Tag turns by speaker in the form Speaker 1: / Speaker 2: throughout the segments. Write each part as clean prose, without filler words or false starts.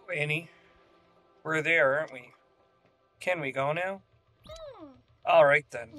Speaker 1: Annie, we're there, aren't we? Can we go now? All right then.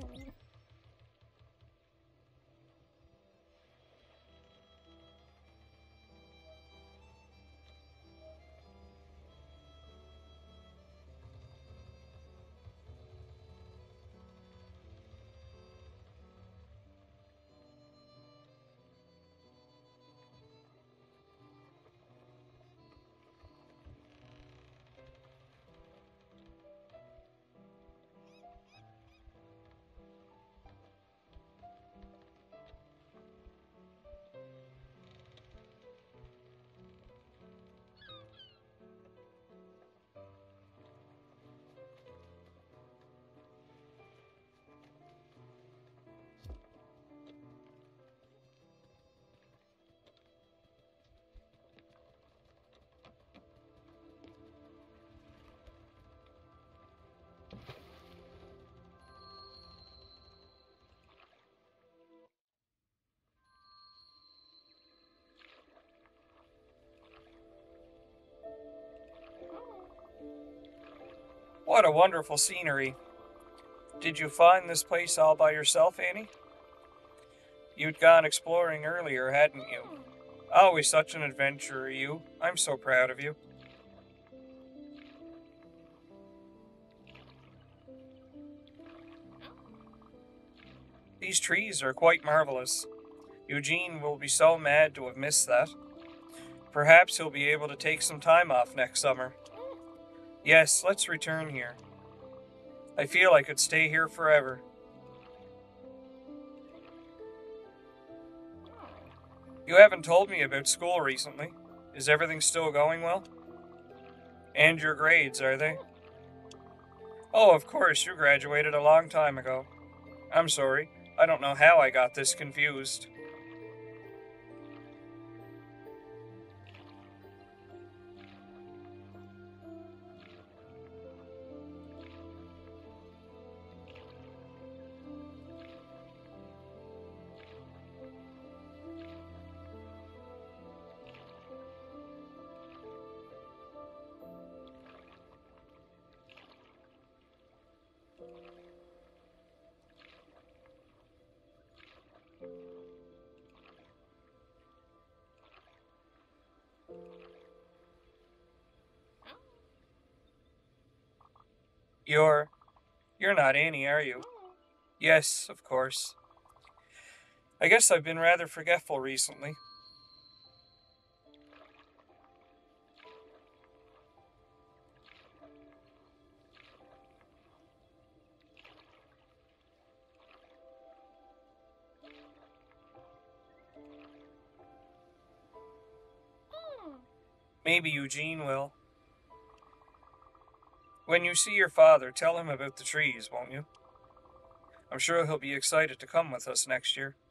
Speaker 1: What a wonderful scenery. Did you find this place all by yourself, Annie? You'd gone exploring earlier, hadn't you? Always such an adventurer, you. I'm so proud of you. These trees are quite marvelous. Eugene will be so mad to have missed that. Perhaps he'll be able to take some time off next summer. Yes, let's return here. I feel I could stay here forever. You haven't told me about school recently. Is everything still going well? And your grades, are they? Oh, of course, you graduated a long time ago. I'm sorry. I don't know how I got this confused. You're... you're not Annie, are you? Yes, of course. I guess I've been rather forgetful recently. Maybe Eugene will. When you see your father, tell him about the trees, won't you? I'm sure he'll be excited to come with us next year.